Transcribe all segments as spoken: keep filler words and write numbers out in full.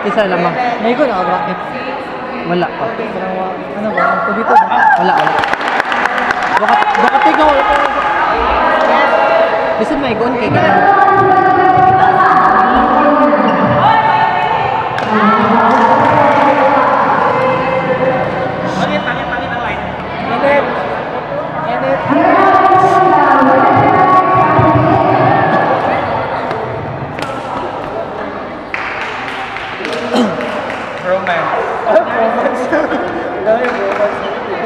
Isa lamang. May ko naka-bracket. Wala pa. Ano ba? Ito dito ba? Wala, wala. Baka, baka tigaw. Bisan may gon kay ganun. Pangit, pangit, pangit ang line. Edit. Edit. Romance. Romance. Dami yung romance.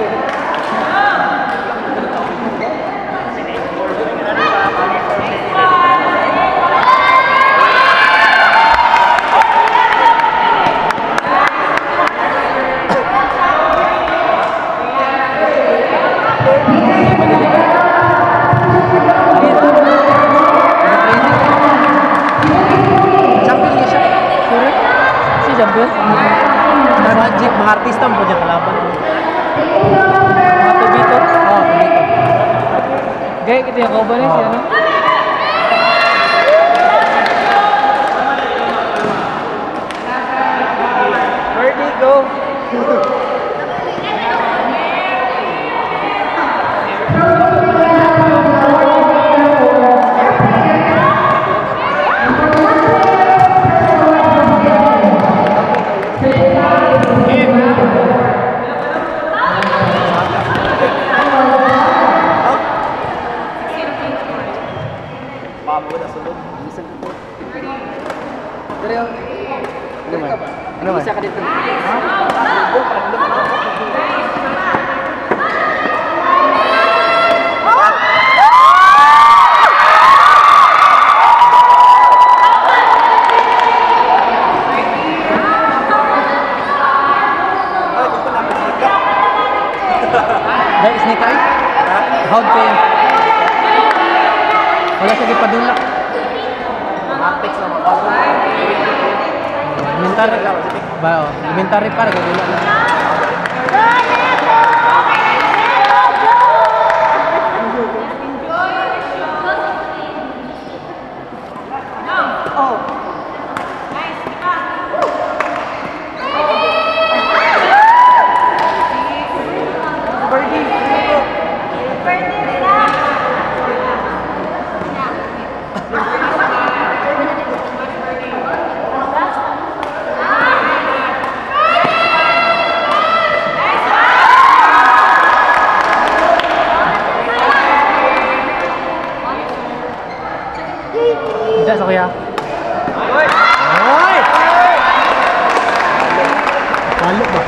Champion? Mga jeep, mga artista mo dyan kalaban. Mga tubito? Oo, oh, dito. Gaya kita yung kauban eh, siya no? Birdie, go! Ano ba? Isa ka dito. Dahil sneak eye? How'd kayo? Wala siya gipadulak. Apex na mga Elementary ba? Oh, elementary para gagawin lang. Tidak sa kuya. Oy! Halo ba?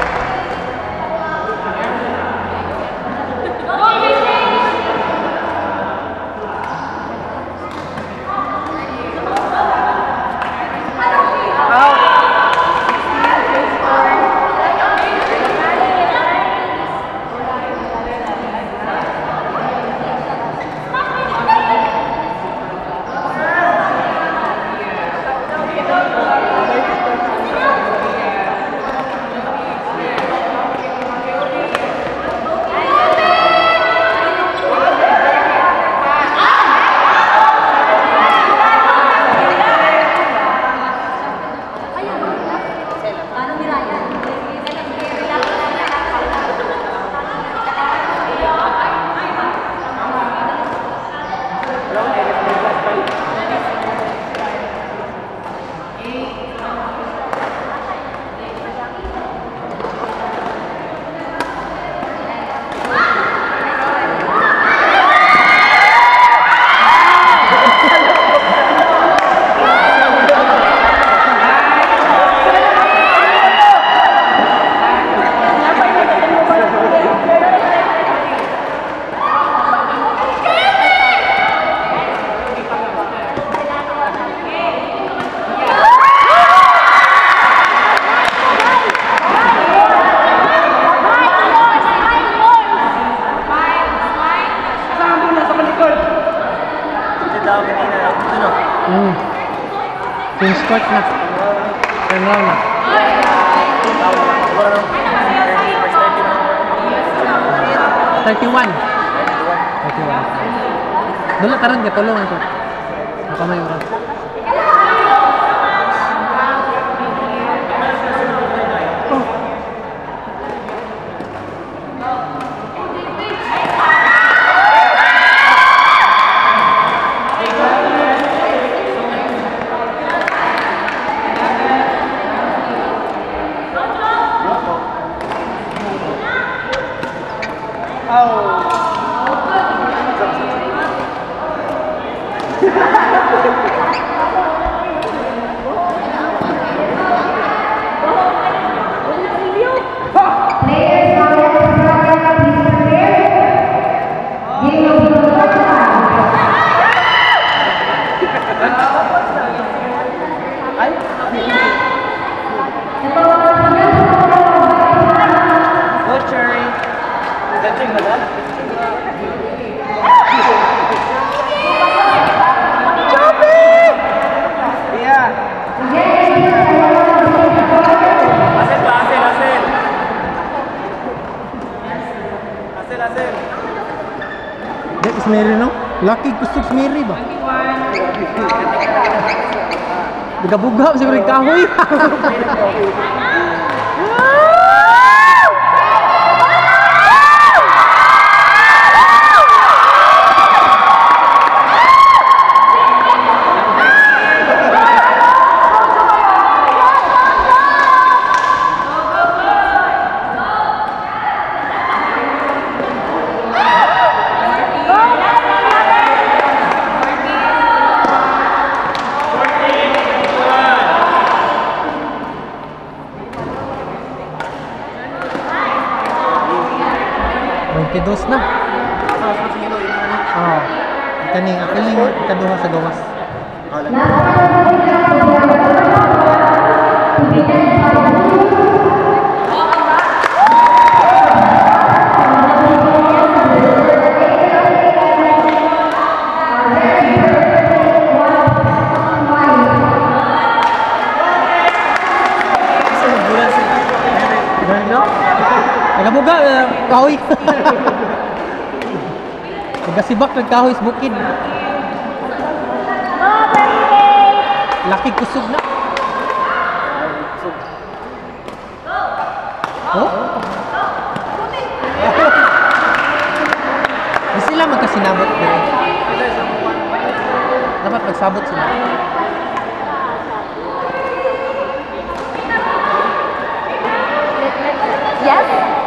Hmm. Team sport na. Turn round na. thirty-one. thirty-one. Dula karon ka tulong ko. Ako may oras. Mary no? Lucky kusog si Mary ba? Buga-buga siguro yung kahoy. Dos na. Oh. Kani apiling kaduha sa gawas. Nagabuga, kahoy. Nagasibak ng kahoy sa bukid. Laki kusog na. Oh? Di sila magkasinabot. Dapat magsabot sila. Yes?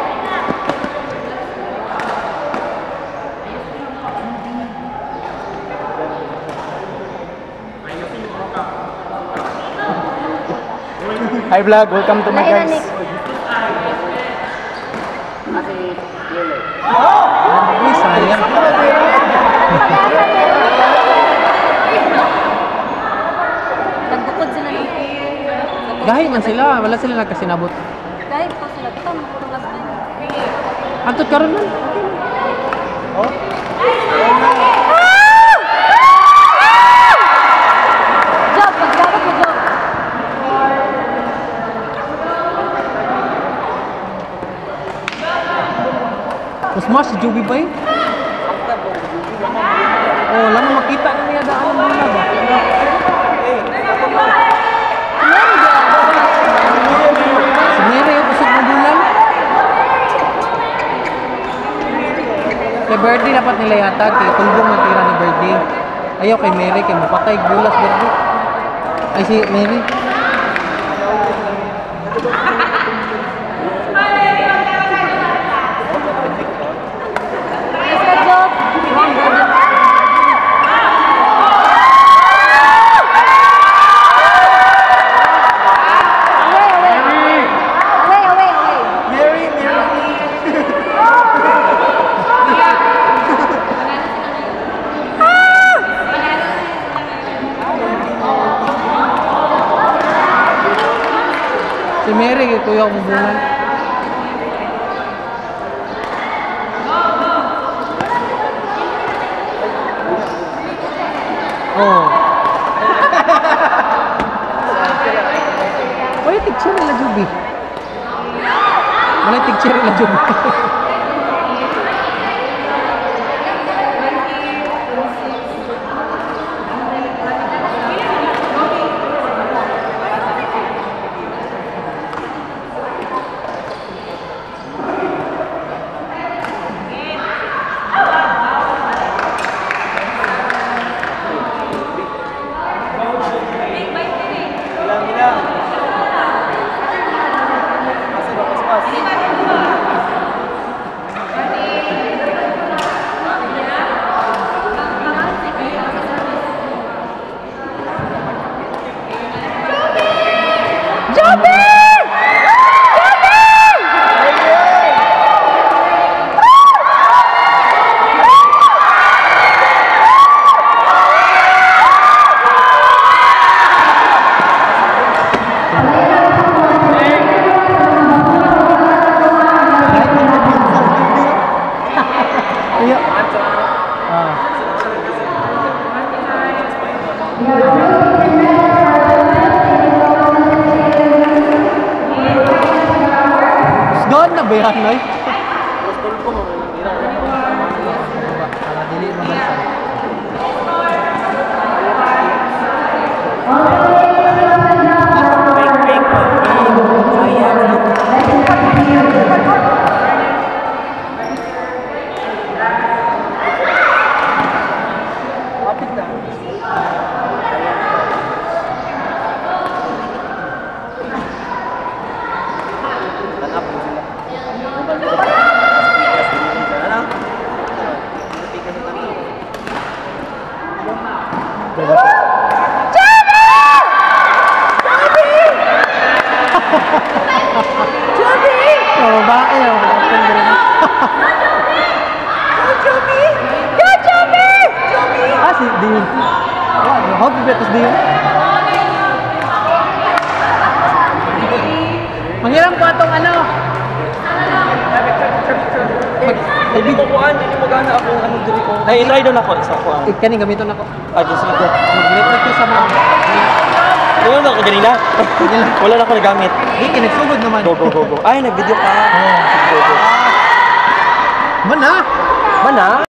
Hi vlog, welcome to my guys. Uy, sayang. Nagbukod sila ng... Dahil man sila, wala sila nagkasinabot. Dahil ito sila. Ito, makurang last time. Antot karon man. Oh? Job! Pagsabot mo, Job! Mas mas si Joby ba eh? Oh, lang makita na niya daan mo na ba? Si Mary yung usog ng bulan. Kay Birdie dapat nila yata, kay tulbong ng tira ni Birdie. Ayaw kay Mary, kay mapatay gulas Birdie. Ay si Mary. Si Mary, kay kuya akong bulan. Oh. Wala picture nila Juby. Wala picture nila Juby. Gawin na ba yan, Noy? Para dili mo din. How to betas din? Manghiram ko atong ano? Hindi ko kuhan, hindi mo gana ako ano diri ko. Ay, try doon ako isa ko. Eh, kaning gamiton ako. Ah, just ito. Mag-retry ko sa mga. Wala na ako ganina. Wala na ako nagamit. Di, kinagsugod naman. Go, go, go, go. Ay, nag-video ka. Oh. Go, go. Man ha? Mana?